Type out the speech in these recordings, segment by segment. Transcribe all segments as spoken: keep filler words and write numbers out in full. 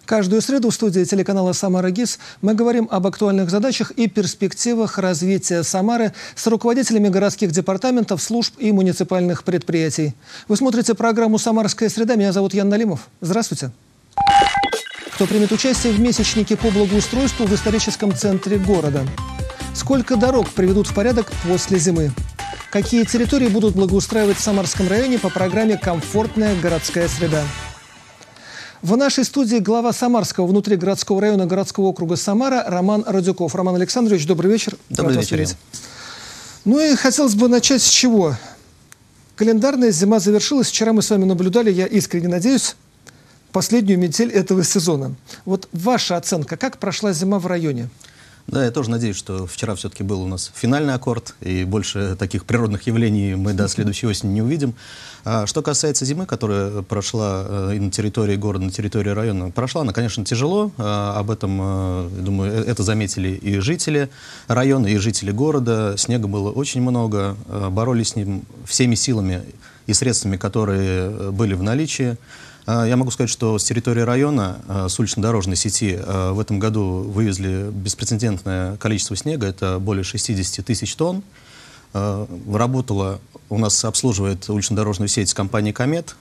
Каждую среду в студии телеканала «Самара ГИС» мы говорим об актуальных задачах и перспективах развития Самары с руководителями городских департаментов, служб и муниципальных предприятий. Вы смотрите программу «Самарская среда». Меня зовут Ян Налимов. Здравствуйте. Кто примет участие в месячнике по благоустройству в историческом центре города? Сколько дорог приведут в порядок после зимы? Какие территории будут благоустраивать в Самарском районе по программе «Комфортная городская среда»? В нашей студии глава Самарского внутригородского района городского округа Самара Роман Радюков. Роман Александрович, добрый вечер. Добрый вечер. Ну и хотелось бы начать с чего? Календарная зима завершилась. Вчера мы с вами наблюдали, я искренне надеюсь, последнюю метель этого сезона. Вот ваша оценка, как прошла зима в районе? Да, я тоже надеюсь, что вчера все-таки был у нас финальный аккорд, и больше таких природных явлений мы до следующей осени не увидим. А что касается зимы, которая прошла и на территории города, на территории района, прошла она, конечно, тяжело. А, об этом, я думаю, это заметили и жители района, и жители города. Снега было очень много, боролись с ним всеми силами и средствами, которые были в наличии. Я могу сказать, что с территории района, с улично-дорожной сети, в этом году вывезли беспрецедентное количество снега, это более шестидесяти тысяч тонн. Работала, у нас обслуживает улично-дорожную сеть компания «Комет».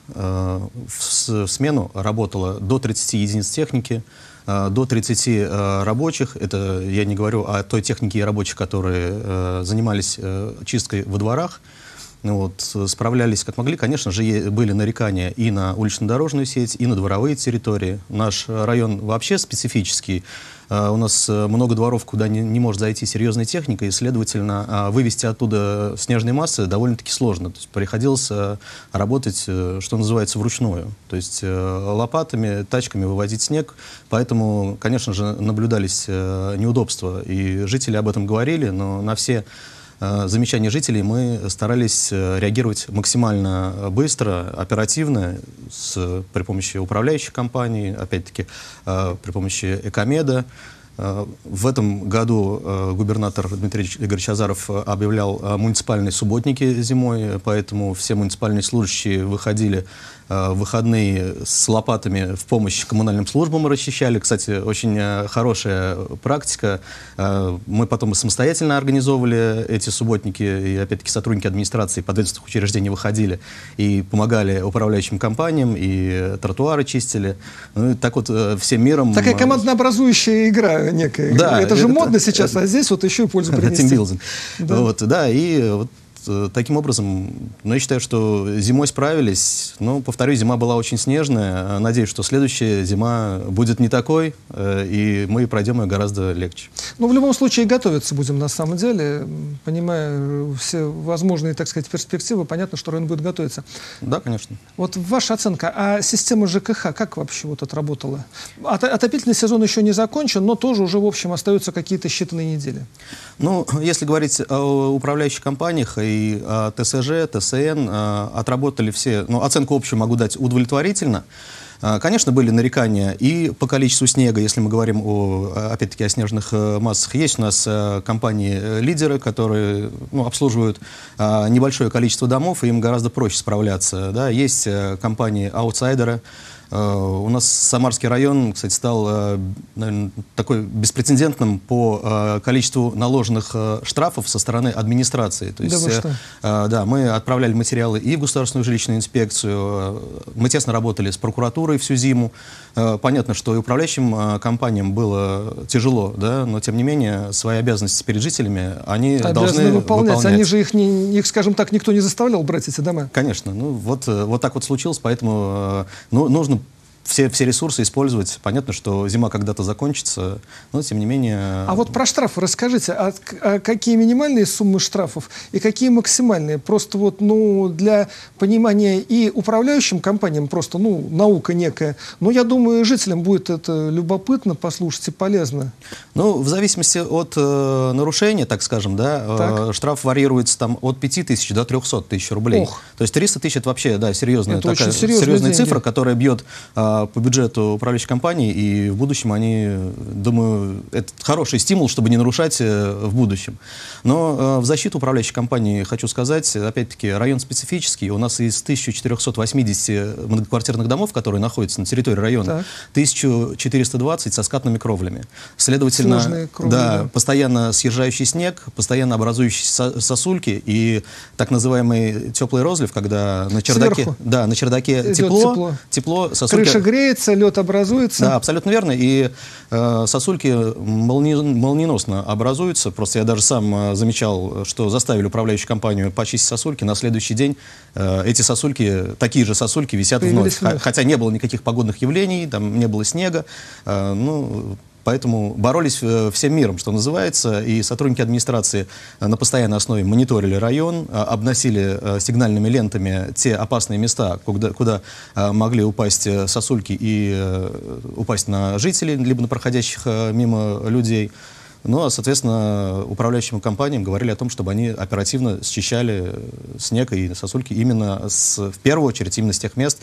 В смену работало до тридцати единиц техники, до тридцати рабочих. Это я не говорю о той технике и рабочих, которые занимались чисткой во дворах. Вот, справлялись как могли. Конечно же, были нарекания и на улично-дорожную сеть, и на дворовые территории. Наш район вообще специфический. У нас много дворов, куда не, не может зайти серьезная техника, и, следовательно, вывести оттуда снежные массы довольно-таки сложно. То есть приходилось работать, что называется, вручную. То есть лопатами, тачками вывозить снег. Поэтому, конечно же, наблюдались неудобства. И жители об этом говорили, но на все замечания жителей мы старались реагировать максимально быстро, оперативно, с, при помощи управляющих компаний, опять-таки при помощи Экомеда. В этом году губернатор Дмитрий Игоревич Азаров объявлял муниципальные субботники зимой, поэтому все муниципальные служащие выходили в выходные с лопатами в помощь коммунальным службам, расчищали. Кстати, очень хорошая практика. Мы потом и самостоятельно организовывали эти субботники, и опять-таки сотрудники администрации подведомственных учреждений выходили и помогали управляющим компаниям, и тротуары чистили. Ну, и так вот всем миром... Такая команднообразующая игра некая. Да, это же это, модно сейчас, это, а здесь вот еще и пользу принести. Тимбилдинг. Да. Вот, да, и вот таким образом, ну, я считаю, что зимой справились. Но, повторюсь, зима была очень снежная. Надеюсь, что следующая зима будет не такой, и мы пройдем ее гораздо легче. Ну, в любом случае, готовиться будем на самом деле. Понимая все возможные, так сказать, перспективы, понятно, что район будет готовиться. Да, конечно. Вот ваша оценка. А система ЖКХ как вообще вот отработала? Отопительный сезон еще не закончен, но тоже уже, в общем, остаются какие-то считанные недели. Ну, если говорить о управляющих компаниях и И ТСЖ, ТСН отработали все, ну, оценку общую могу дать удовлетворительно. Конечно, были нарекания и по количеству снега, если мы говорим, о, опять-таки, о снежных массах. Есть у нас компании-лидеры, которые, ну, обслуживают небольшое количество домов, и им гораздо проще справляться. Да? Есть компании-аутсайдеры. У нас Самарский район, кстати, стал, наверное, такой беспрецедентным по количеству наложенных штрафов со стороны администрации. То есть, да, да, мы отправляли материалы и в Государственную жилищную инспекцию, мы тесно работали с прокуратурой всю зиму. Понятно, что и управляющим компаниям было тяжело, да, но, тем не менее, свои обязанности перед жителями они Обязаны должны выполнять. выполнять. Они же их, не, их, скажем так, никто не заставлял брать эти дома. Конечно. Ну, вот, вот так вот случилось, поэтому ну, нужно Все, все ресурсы использовать. Понятно, что зима когда-то закончится, но тем не менее... А вот про штрафы расскажите. А, а какие минимальные суммы штрафов и какие максимальные? Просто вот, ну, для понимания и управляющим компаниям просто, ну, наука некая. Но я думаю, и жителям будет это любопытно послушать и полезно. Ну, в зависимости от э, нарушения, так скажем, да, э, штраф варьируется там от пяти тысяч до трёхсот тысяч рублей. Ох. То есть триста тысяч это вообще, да, серьезная, это такая, серьезная серьезная цифра, которая бьет э, по бюджету управляющей компании, и в будущем они, думаю, это хороший стимул, чтобы не нарушать в будущем. Но в защиту управляющей компании хочу сказать, опять-таки, район специфический. У нас из тысячи четырёхсот восьмидесяти многоквартирных домов, которые находятся на территории района, так. тысяча четыреста двадцать со скатными кровлями. Следовательно, кровли, да, да. постоянно съезжающий снег, постоянно образующиеся сосульки и так называемый теплый розлив, когда на чердаке, да, на чердаке тепло, тепло, тепло сосульки... Крыша греется, лед образуется. Да, абсолютно верно. И э, сосульки молни... молниеносно образуются. Просто я даже сам э, замечал, что заставили управляющую компанию почистить сосульки. На следующий день э, эти сосульки, такие же сосульки висят вновь. Хотя не было никаких погодных явлений, там не было снега. Э, ну... Поэтому боролись всем миром, что называется, и сотрудники администрации на постоянной основе мониторили район, обносили сигнальными лентами те опасные места, куда, куда могли упасть сосульки и упасть на жителей, либо на проходящих мимо людей. Ну, а, соответственно, управляющим компаниям говорили о том, чтобы они оперативно счищали снег и сосульки именно с, в первую очередь именно с тех мест,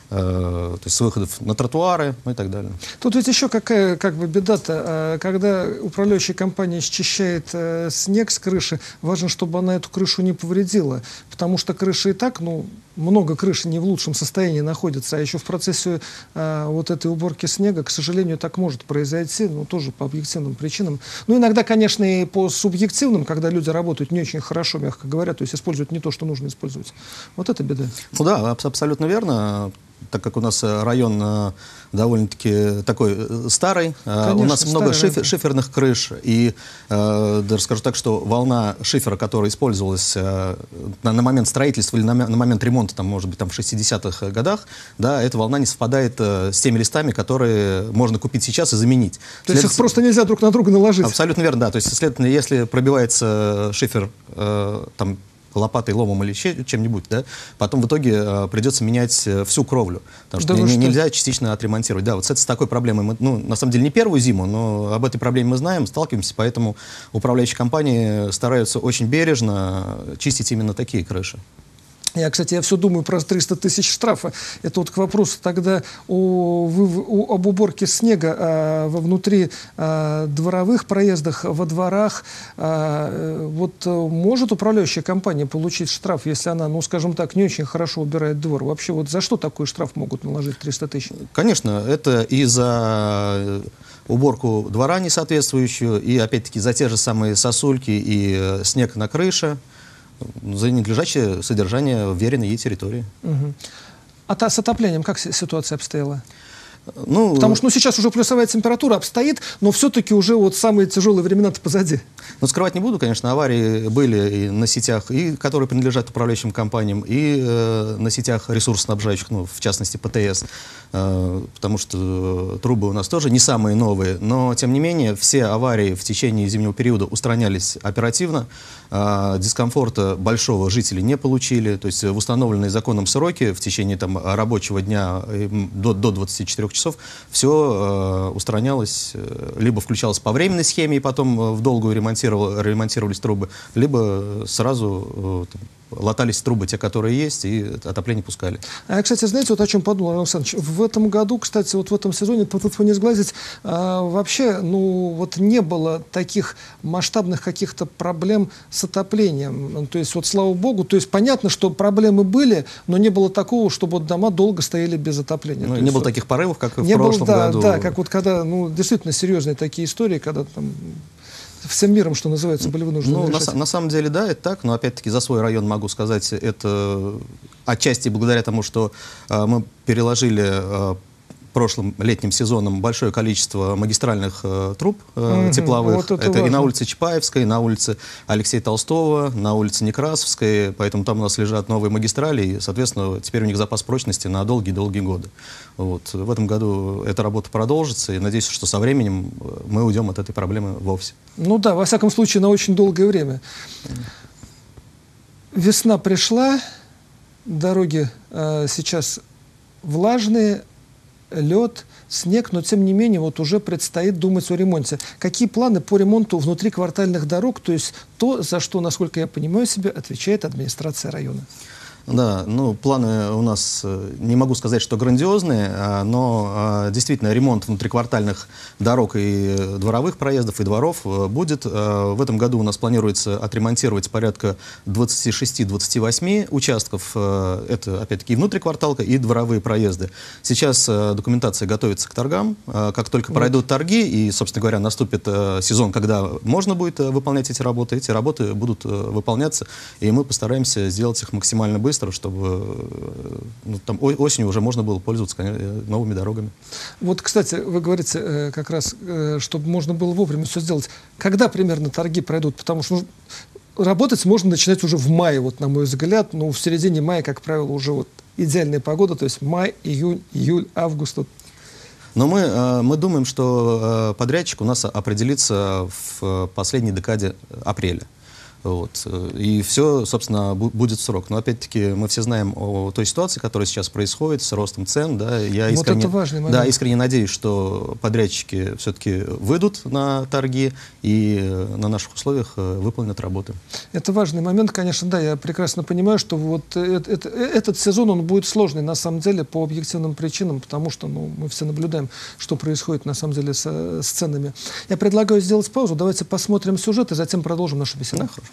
то есть с выходов на тротуары и так далее. Тут ведь еще какая как бы беда-то, когда управляющая компания счищает э, снег с крыши, важно, чтобы она эту крышу не повредила, потому что крыша и так, ну, много крыш не в лучшем состоянии находится, а еще в процессе э, вот этой уборки снега, к сожалению, так может произойти, ну, тоже по объективным причинам. Ну, иногда, конечно, и по субъективным, когда люди работают не очень хорошо, мягко говоря, то есть используют не то, что нужно использовать. Вот это беда. Ну да, абсолютно верно. Так как у нас район довольно-таки такой старый, конечно, у нас много шифер, шиферных крыш, и э, даже скажу так, что волна шифера, которая использовалась э, на, на момент строительства или на, на момент ремонта, там, может быть, там, в шестидесятых годах, да, эта волна не совпадает э, с теми листами, которые можно купить сейчас и заменить. То есть их просто нельзя друг на друга наложить? Абсолютно верно, да. То есть, следовательно, если пробивается шифер, э, там, лопатой, ломом или чем-нибудь, да, потом в итоге э, придется менять э, всю кровлю, потому что, да не, нельзя частично отремонтировать. Да, вот с, с такой проблемой мы, ну, на самом деле, не первую зиму, но об этой проблеме мы знаем, сталкиваемся, поэтому управляющие компании стараются очень бережно чистить именно такие крыши. Я, кстати, я все думаю про триста тысяч штрафа. Это вот к вопросу тогда о, о, об уборке снега а, во внутри а, дворовых проездах, во дворах. А, вот может управляющая компания получить штраф, если она, ну, скажем так, не очень хорошо убирает двор? Вообще, вот за что такой штраф могут наложить триста тысяч? Конечно, это и за уборку двора несоответствующую, и, опять-таки, за те же самые сосульки и снег на крыше, за ненадлежащее содержание вверенной ей территории. Угу. А та, с отоплением как ситуация обстояла? Ну, Потому что ну, сейчас уже плюсовая температура обстоит, но все-таки уже вот самые тяжелые времена-то позади. Ну, скрывать не буду, конечно, аварии были и на сетях, и, которые принадлежат управляющим компаниям, и э, на сетях ресурсоснабжающих, ну, в частности, ПТС, э, потому что трубы у нас тоже не самые новые, но, тем не менее, все аварии в течение зимнего периода устранялись оперативно, э, дискомфорта большого жители не получили, то есть в установленные законом сроки в течение там, рабочего дня э, до, до двадцати четырёх часов все э, устранялось, э, либо включалось по временной схеме и потом э, в долгую ремонтировались трубы, либо сразу э, латались трубы, те, которые есть, и отопление пускали. А я, кстати, знаете, вот о чем подумал, Александр Александрович? В этом году, кстати, вот в этом сезоне, тут не сглазить, а, вообще, ну, вот не было таких масштабных каких-то проблем с отоплением. То есть, вот, слава богу, то есть, понятно, что проблемы были, но не было такого, чтобы вот дома долго стояли без отопления. Ну, то не есть, было вот, таких порывов, как и в не прошлом было, да, году. Да, как вот когда, ну, действительно серьезные такие истории, когда там всем миром, что называется, были вынуждены ну, решать. на, на самом деле, да, это так, но опять-таки за свой район могу сказать, это отчасти благодаря тому, что э, мы переложили э, прошлым летним сезоном большое количество магистральных э, труб э, mm-hmm. тепловых. Вот это это и на улице Чапаевской, и на улице Алексея Толстого, на улице Некрасовской, поэтому там у нас лежат новые магистрали, и, соответственно, теперь у них запас прочности на долгие-долгие годы. Вот. В этом году эта работа продолжится, и надеюсь, что со временем мы уйдем от этой проблемы вовсе. Ну да, во всяком случае, на очень долгое время. Весна пришла, дороги э, сейчас влажные, лед, снег, но тем не менее вот уже предстоит думать о ремонте. Какие планы по ремонту внутриквартальных дорог, то есть то, за что, насколько я понимаю себе, отвечает администрация района? Да, ну, планы у нас, не могу сказать, что грандиозные, но действительно ремонт внутриквартальных дорог и дворовых проездов, и дворов будет. В этом году у нас планируется отремонтировать порядка двадцати шести — двадцати восьми участков. Это, опять-таки, и внутрикварталка, и дворовые проезды. Сейчас документация готовится к торгам. Как только пройдут торги, и, собственно говоря, наступит сезон, когда можно будет выполнять эти работы, эти работы будут выполняться, и мы постараемся сделать их максимально быстро, чтобы ну, там, осенью уже можно было пользоваться новыми дорогами. Вот, кстати, вы говорите как раз, чтобы можно было вовремя все сделать. Когда примерно торги пройдут? Потому что ну, работать можно начинать уже в мае, вот, на мой взгляд. Ну, в середине мая, как правило, уже вот идеальная погода, то есть май, июнь, июль, август. Вот. Но мы, мы думаем, что подрядчик у нас определится в последней декаде апреля. Вот. И все, собственно, будет в срок. Но, опять-таки, мы все знаем о той ситуации, которая сейчас происходит с ростом цен. Да. Я вот искренне, это важный момент. Да, искренне надеюсь, что подрядчики все-таки выйдут на торги и на наших условиях выполнят работы. Это важный момент, конечно, да. Я прекрасно понимаю, что вот это, это, этот сезон, он будет сложный, на самом деле, по объективным причинам, потому что ну, мы все наблюдаем, что происходит, на самом деле, с, с ценами. Я предлагаю сделать паузу. Давайте посмотрим сюжет и затем продолжим нашу беседу. Да, хорошо.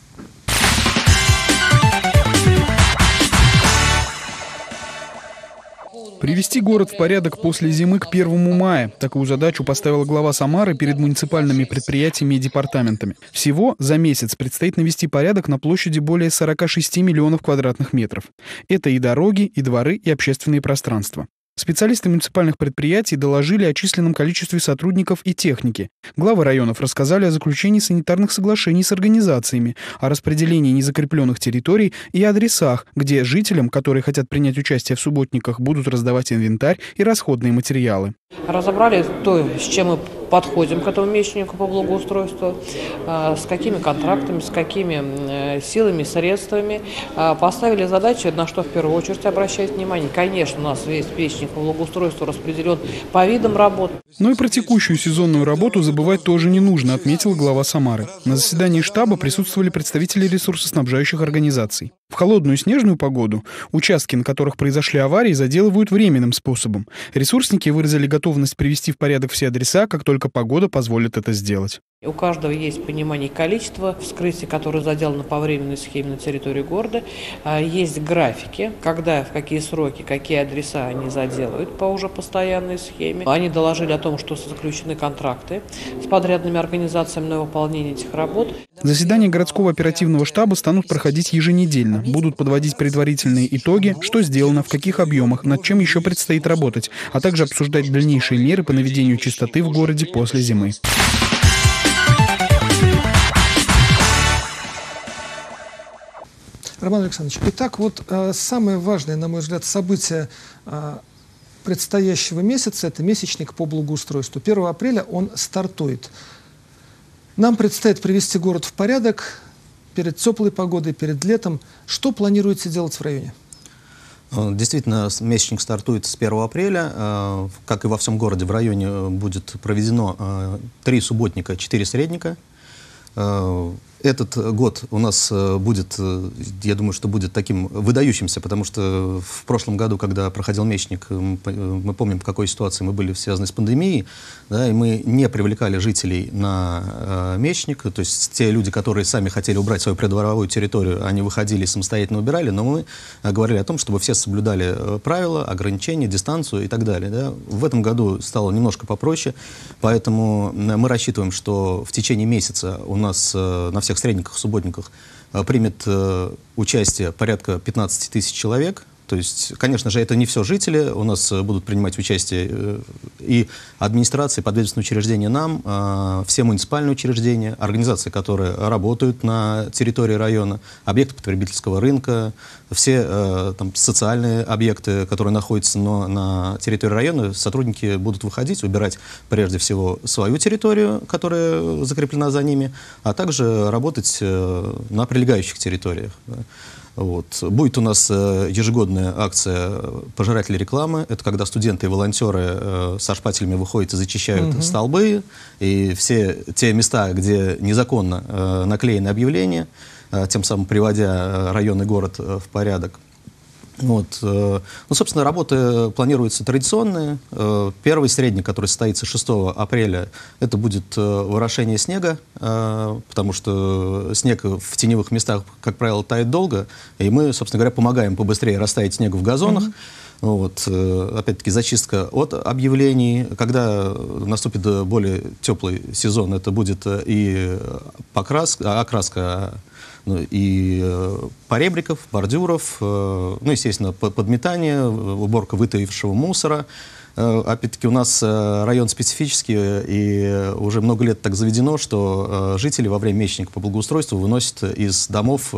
Привести город в порядок после зимы к первому мая. Такую задачу поставила глава Самары перед муниципальными предприятиями и департаментами. Всего за месяц предстоит навести порядок на площади более сорока шести миллионов квадратных метров. Это и дороги, и дворы, и общественные пространства. Специалисты муниципальных предприятий доложили о численном количестве сотрудников и техники. Главы районов рассказали о заключении санитарных соглашений с организациями, о распределении незакрепленных территорий и адресах, где жителям, которые хотят принять участие в субботниках, будут раздавать инвентарь и расходные материалы. Разобрали то, с чем мы подходим к этому месячнику по благоустройству, с какими контрактами, с какими силами, средствами. Поставили задачи, на что в первую очередь обращать внимание. Конечно, у нас весь месячник по благоустройству распределен по видам работ. Но и про текущую сезонную работу забывать тоже не нужно, отметил глава Самары. На заседании штаба присутствовали представители ресурсоснабжающих организаций. В холодную снежную погоду участки, на которых произошли аварии, заделывают временным способом. Ресурсники выразили готовность привести в порядок все адреса, как только погода позволит это сделать. У каждого есть понимание количества вскрытий, которые заделаны по временной схеме на территории города. Есть графики, когда, в какие сроки, какие адреса они заделают по уже постоянной схеме. Они доложили о том, что заключены контракты с подрядными организациями на выполнение этих работ. Заседания городского оперативного штаба станут проходить еженедельно. Будут подводить предварительные итоги, что сделано, в каких объемах, над чем еще предстоит работать, а также обсуждать дальнейшие меры по наведению чистоты в городе после зимы. Роман Александрович, итак, вот э, самое важное, на мой взгляд, событие э, предстоящего месяца – это месячник по благоустройству. первого апреля он стартует. Нам предстоит привести город в порядок перед теплой погодой, перед летом. Что планируете делать в районе? Действительно, месячник стартует с первого апреля. Как и во всем городе, в районе будет проведено три субботника, четыре средника. Этот год у нас будет, я думаю, что будет таким выдающимся, потому что в прошлом году, когда проходил месячник, мы помним, в какой ситуации мы были связаны с пандемией, да, и мы не привлекали жителей на э, месячник, то есть те люди, которые сами хотели убрать свою придворовую территорию, они выходили и самостоятельно убирали, но мы говорили о том, чтобы все соблюдали правила, ограничения, дистанцию и так далее. Да. В этом году стало немножко попроще, поэтому мы рассчитываем, что в течение месяца у нас э, на всех средниках, субботниках э, примет э, участие порядка пятнадцати тысяч человек. То есть, конечно же, это не все жители. У нас э, будут принимать участие э, и администрации, подведомственные учреждения нам, э, все муниципальные учреждения, организации, которые работают на территории района, объекты потребительского рынка, все э, там, социальные объекты, которые находятся но, на территории района. Сотрудники будут выходить, убирать прежде всего свою территорию, которая закреплена за ними, а также работать э, на прилегающих территориях. Вот. Будет у нас ежегодная акция пожирателей рекламы. Это когда студенты и волонтеры со шпателями выходят и зачищают угу. столбы и все те места, где незаконно наклеены объявления, тем самым приводя район и город в порядок. Вот. Ну, собственно, работы планируются традиционные. Первый средник, который состоится шестого апреля, это будет ворошение снега, потому что снег в теневых местах, как правило, тает долго, и мы, собственно говоря, помогаем побыстрее растаять снегу в газонах. Mm-hmm. Вот, опять-таки, зачистка от объявлений. Когда наступит более теплый сезон, это будет и покраска, окраска, ну, и поребриков, бордюров, ну, естественно, подметание, уборка вытаившего мусора. Опять-таки, у нас район специфический, и уже много лет так заведено, что жители во время месячника по благоустройству выносят из домов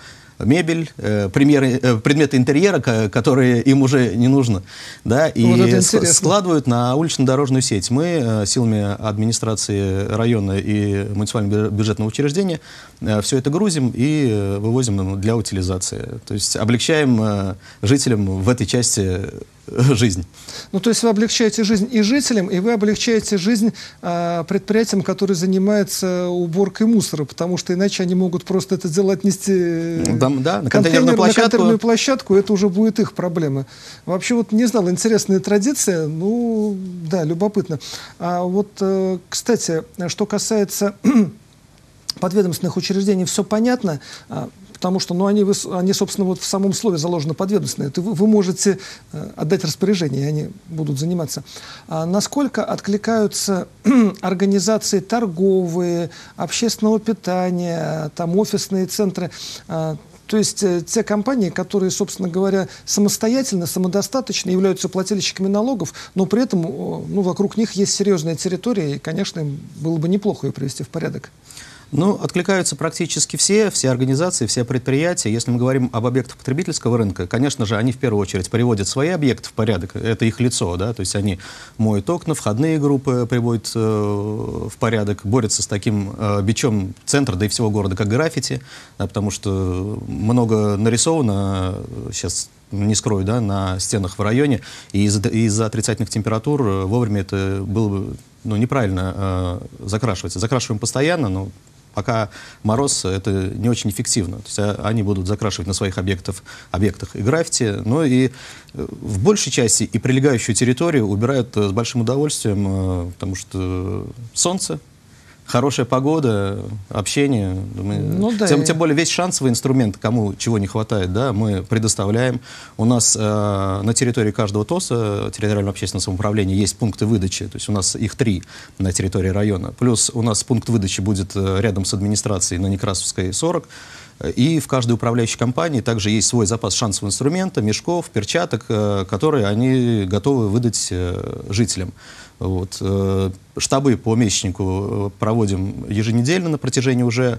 мебель, э, примеры, э, предметы интерьера, которые им уже не нужно, да, и вот складывают на улично-дорожную сеть. Мы э, силами администрации района и муниципального бюджетного учреждения э, все это грузим и э, вывозим для утилизации. То есть облегчаем э, жителям в этой части жизнь. Ну, то есть вы облегчаете жизнь и жителям, и вы облегчаете жизнь а, предприятиям, которые занимаются уборкой мусора, потому что иначе они могут просто это дело отнести да, да, на, контейнер, площадку. на контейнерную площадку, это уже будет их проблема. Вообще, вот не знал, интересная традиция, ну, да, любопытно. А вот, кстати, что касается подведомственных учреждений, все понятно, потому что, ну, они, они, собственно, вот в самом слове заложены подведомственные. Вы, вы можете э, отдать распоряжение, и они будут заниматься. А насколько откликаются организации торговые, общественного питания, там, офисные центры, а, то есть э, те компании, которые, собственно говоря, самостоятельно, самодостаточно являются плательщиками налогов, но при этом, ну, вокруг них есть серьезная территория, и, конечно, им было бы неплохо ее привести в порядок. Ну, откликаются практически все, все организации, все предприятия. Если мы говорим об объектах потребительского рынка, конечно же, они в первую очередь приводят свои объекты в порядок. Это их лицо, да, то есть они моют окна, входные группы приводят э, в порядок, борются с таким э, бичом центра, да и всего города, как граффити, да, потому что много нарисовано сейчас, не скрою, да, на стенах в районе, и из-за из-за отрицательных температур вовремя это было бы, ну, неправильно э, закрашивать. Закрашиваем постоянно, но пока мороз, это не очень эффективно. То есть они будут закрашивать на своих объектах, объектах и граффити, но и в большей части и прилегающую территорию убирают с большим удовольствием, потому что солнце, хорошая погода, общение. Мы, ну, да, тем, и... тем более весь шансовый инструмент, кому чего не хватает, да, мы предоставляем. У нас э, на территории каждого ТОСа, территориального общественного самоуправления, есть пункты выдачи. То есть у нас их три на территории района. Плюс у нас пункт выдачи будет рядом с администрацией на Некрасовской сорок. И в каждой управляющей компании также есть свой запас шансового инструмента, мешков, перчаток, э, которые они готовы выдать э, жителям. Вот. Штабы по месячнику проводим еженедельно на протяжении уже,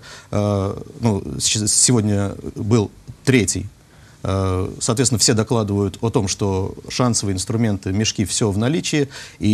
ну, сегодня был третий. Соответственно, все докладывают о том, что шансовые инструменты, мешки, все в наличии,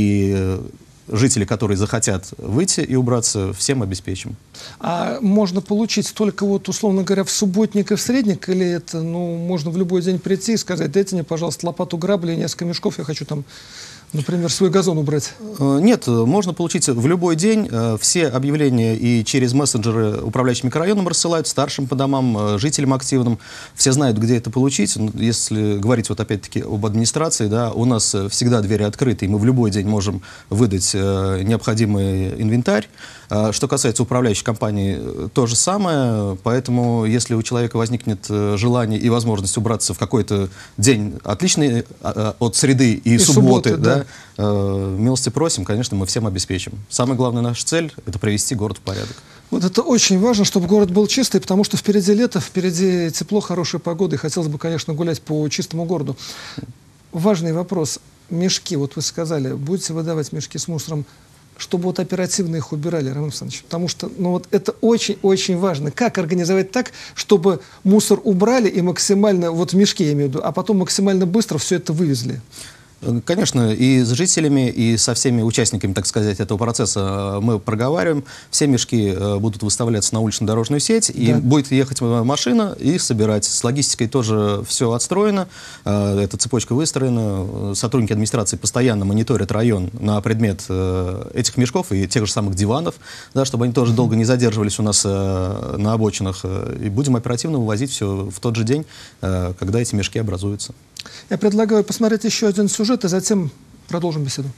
и жители, которые захотят выйти и убраться, всем обеспечим. А можно получить только, вот, условно говоря, в субботник и в средник, или это, ну, можно в любой день прийти и сказать: дайте мне, пожалуйста, лопату, грабли и несколько мешков, я хочу там, например, свой газон убрать? Нет, можно получить в любой день. Все объявления и через мессенджеры управляющим микрорайоном рассылают старшим по домам, жителям активным. Все знают, где это получить. Если говорить вот опять-таки об администрации, да, у нас всегда двери открыты, и мы в любой день можем выдать необходимый инвентарь. Что касается управляющей компании, то же самое. Поэтому, если у человека возникнет желание и возможность убраться в какой-то день отличный от среды и, и субботы, субботы, да, да, милости просим, конечно, мы всем обеспечим. Самая главная наша цель – это привести город в порядок. Вот это очень важно, чтобы город был чистый, потому что впереди лето, впереди тепло, хорошая погода, и хотелось бы, конечно, гулять по чистому городу. Важный вопрос. Мешки, вот вы сказали, будете выдавать мешки с мусором, чтобы вот оперативно их убирали, Роман Александрович? Потому что, ну, вот это очень-очень важно. Как организовать так, чтобы мусор убрали и максимально, вот в мешке я имею в виду, а потом максимально быстро все это вывезли? Конечно, и с жителями, и со всеми участниками, так сказать, этого процесса мы проговариваем. Все мешки будут выставляться на улично-дорожную сеть, да. И будет ехать машина и их собирать. С логистикой тоже все отстроено, эта цепочка выстроена. Сотрудники администрации постоянно мониторят район на предмет этих мешков и тех же самых диванов, да, чтобы они тоже долго не задерживались у нас на обочинах. И будем оперативно вывозить все в тот же день, когда эти мешки образуются. Я предлагаю посмотреть еще один сюжет, и затем продолжим беседу.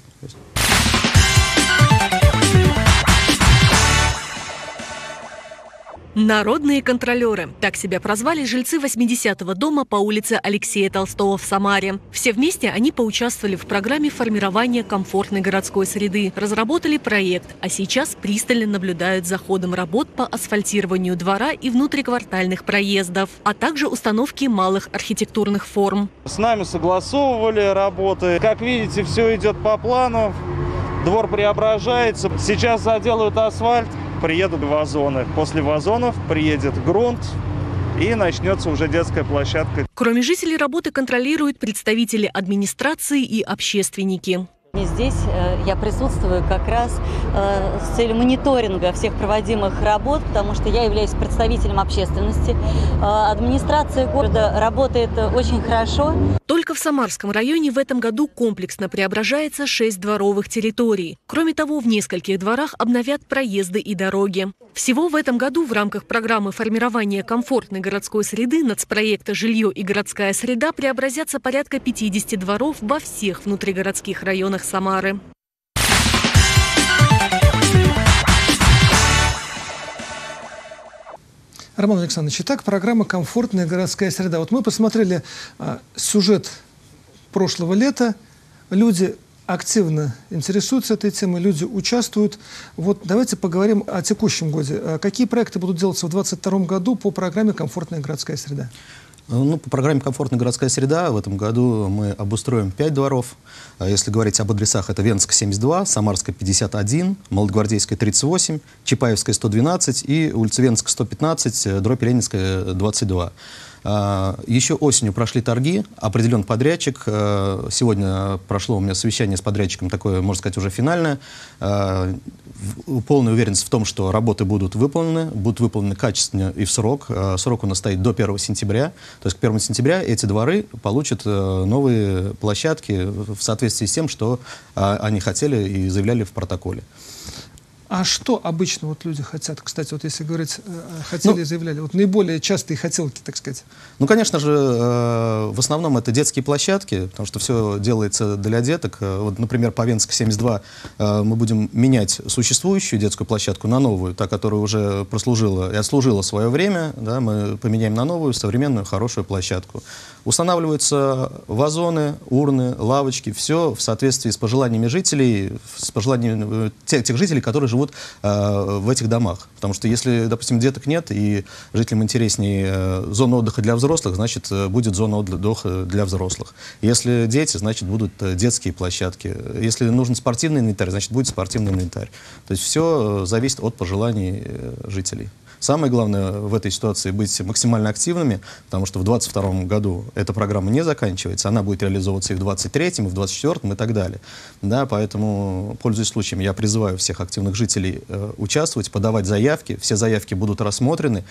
Народные контролеры. Так себя прозвали жильцы восьмидесятого дома по улице Алексея Толстого в Самаре. Все вместе они поучаствовали в программе формирования комфортной городской среды, разработали проект, а сейчас пристально наблюдают за ходом работ по асфальтированию двора и внутриквартальных проездов, а также установки малых архитектурных форм. С нами согласовывали работы. Как видите, все идет по плану. Двор преображается. Сейчас заделают асфальт. Приедут вазоны. После вазонов приедет грунт, и начнется уже детская площадка. Кроме жителей, работы контролируют представители администрации и общественники. Здесь я присутствую как раз с целью мониторинга всех проводимых работ, потому что я являюсь представителем общественности. Администрация города работает очень хорошо. Только в Самарском районе в этом году комплексно преображается шесть дворовых территорий. Кроме того, в нескольких дворах обновят проезды и дороги. Всего в этом году в рамках программы формирования комфортной городской среды нацпроекта «Жилье и городская среда» преобразятся порядка пятидесяти дворов во всех внутригородских районах Самары. Роман Александрович, итак, программа «Комфортная городская среда». Вот мы посмотрели а, сюжет прошлого лета. Люди активно интересуются этой темой, люди участвуют. Вот давайте поговорим о текущем году. Какие проекты будут делаться в две тысячи двадцать втором году по программе «Комфортная городская среда»? Ну, по программе «Комфортная городская среда» в этом году мы обустроим пять дворов. Если говорить об адресах, это Венская, семьдесят два, Самарская, пятьдесят один, Молодогвардейская, тридцать восемь, Чапаевская, сто двенадцать и улица Венская, сто пятнадцать, дробь Ленинская, двадцать два. Еще осенью прошли торги, определен подрядчик. Сегодня прошло у меня совещание с подрядчиком, такое, можно сказать, уже финальное. Полная уверенность в том, что работы будут выполнены, будут выполнены качественно и в срок. Срок у нас стоит до первого сентября. То есть к первому сентября эти дворы получат новые площадки в соответствии с тем, что они хотели и заявляли в протоколе. А что обычно вот люди хотят? Кстати, вот если говорить, хотели и ну, заявляли, вот наиболее частые хотелки, так сказать. Ну, конечно же, э, в основном это детские площадки, потому что все делается для деток. Вот, например, по Венской семьдесят два э, мы будем менять существующую детскую площадку на новую, та, которая уже прослужила и отслужила свое время, да, мы поменяем на новую, современную, хорошую площадку. Устанавливаются вазоны, урны, лавочки, все в соответствии с пожеланиями жителей, с пожеланиями тех, тех жителей, которые живут э, в этих домах. Потому что если, допустим, деток нет, и жителям интереснее э, зона отдыха для взрослых, значит, э, будет зона отдыха для взрослых. Если дети, значит, будут э, детские площадки. Если нужен спортивный инвентарь, значит, будет спортивный инвентарь. То есть все э, зависит от пожеланий э, жителей. Самое главное в этой ситуации быть максимально активными, потому что в две тысячи двадцать втором году эта программа не заканчивается, она будет реализовываться и в две тысячи двадцать третьем, и в две тысячи двадцать четвёртом и так далее. Да, поэтому, пользуясь случаем, я призываю всех активных жителей э, участвовать, подавать заявки. Все заявки будут рассмотрены,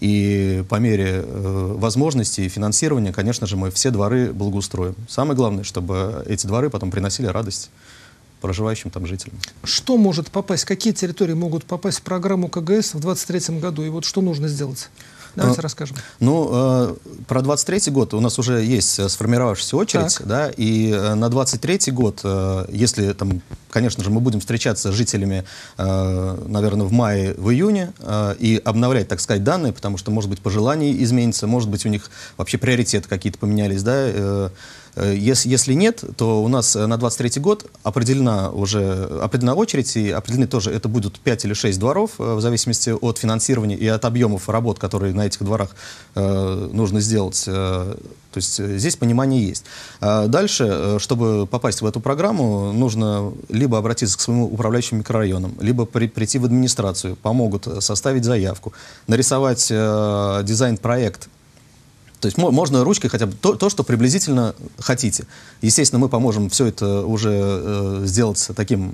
и по мере э, возможностей и финансирования, конечно же, мы все дворы благоустроим. Самое главное, чтобы эти дворы потом приносили радость проживающим там жителям. Что может попасть, какие территории могут попасть в программу ка гэ эс в двадцать третьем году? И вот что нужно сделать? Давайте а, расскажем. Ну, э, про двадцать третий год у нас уже есть сформировавшаяся очередь, да, и э, на двадцать третий год, э, если там, конечно же, мы будем встречаться с жителями, э, наверное, в мае, в июне, э, и обновлять, так сказать, данные, потому что, может быть, пожелания изменятся, может быть, у них вообще приоритеты какие-то поменялись, да, э, Если, если нет, то у нас на двадцать третий год определена уже определена очередь, и определены тоже, это будут пять или шесть дворов, в зависимости от финансирования и от объемов работ, которые на этих дворах э, нужно сделать. Э, то есть здесь понимание есть. А дальше, чтобы попасть в эту программу, нужно либо обратиться к своему управляющему микрорайоном, либо при, прийти в администрацию, помогут составить заявку, нарисовать э, дизайн-проект То есть можно ручкой хотя бы то, то, что приблизительно хотите. Естественно, мы поможем все это уже э, сделать таким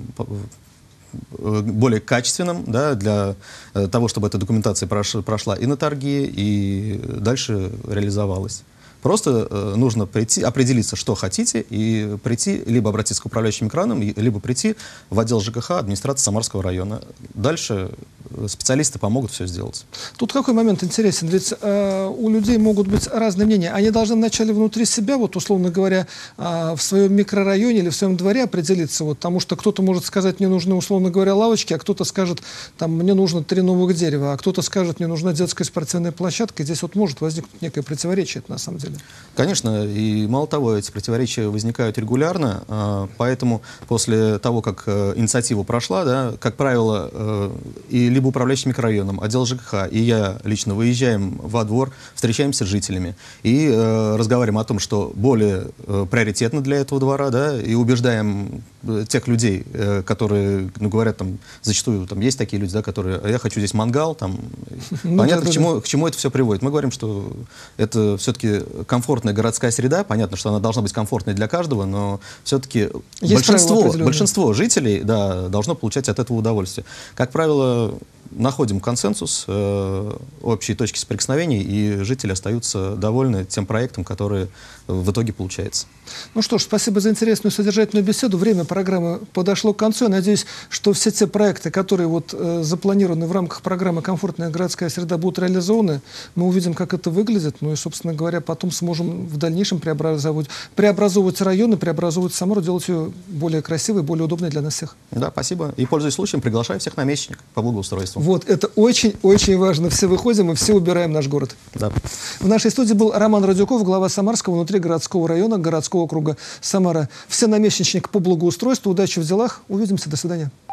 э, более качественным, да, для э, того, чтобы эта документация прош, прошла и на торги, и дальше реализовалась. Просто э, нужно прийти, определиться, что хотите, и прийти, либо обратиться к управляющим экраном, либо прийти в отдел ЖКХ администрации Самарского района. Дальше специалисты помогут все сделать. Тут какой момент интересен, ведь э, у людей могут быть разные мнения. Они должны вначале внутри себя, вот условно говоря, э, в своем микрорайоне или в своем дворе определиться, вот, потому что кто-то может сказать, мне нужны, условно говоря, лавочки, а кто-то скажет, там, мне нужно три новых дерева, а кто-то скажет, мне нужна детская спортивная площадка. И здесь вот может возникнуть некое противоречие, это на самом деле. Конечно, и мало того, эти противоречия возникают регулярно, поэтому после того, как инициатива прошла, да, как правило, и либо управляющим микрорайоном, отдел ЖКХ, и я лично выезжаем во двор, встречаемся с жителями и разговариваем о том, что более приоритетно для этого двора, да, и убеждаем тех людей, которые, ну, говорят, там, зачастую там есть такие люди, да, которые, я хочу здесь мангал, там, ну, понятно, да, к, чему, да. к чему это все приводит. Мы говорим, что это все-таки комфортная городская среда, понятно, что она должна быть комфортной для каждого, но все-таки большинство, большинство жителей, да, должно получать от этого удовольствие. Как правило, находим консенсус, э, общие точки соприкосновений, и жители остаются довольны тем проектом, который в итоге получается. Ну что ж, спасибо за интересную содержательную беседу. Время программы подошло к концу. Я надеюсь, что все те проекты, которые вот, э, запланированы в рамках программы «Комфортная городская среда», будут реализованы. Мы увидим, как это выглядит. Ну и, собственно говоря, потом сможем в дальнейшем преобразовывать, преобразовывать районы, преобразовывать Самару, делать ее более красивой, более удобной для нас всех. Да, спасибо. И, пользуясь случаем, приглашаю всех на месячник по благоустройству. Вот, это очень-очень важно. Все выходим и все убираем наш город. Да. В нашей студии был Роман Радюков, глава Самарского внутригородского района городского округа Самара. Все на месячник по благоустройству. Удачи в делах. Увидимся. До свидания.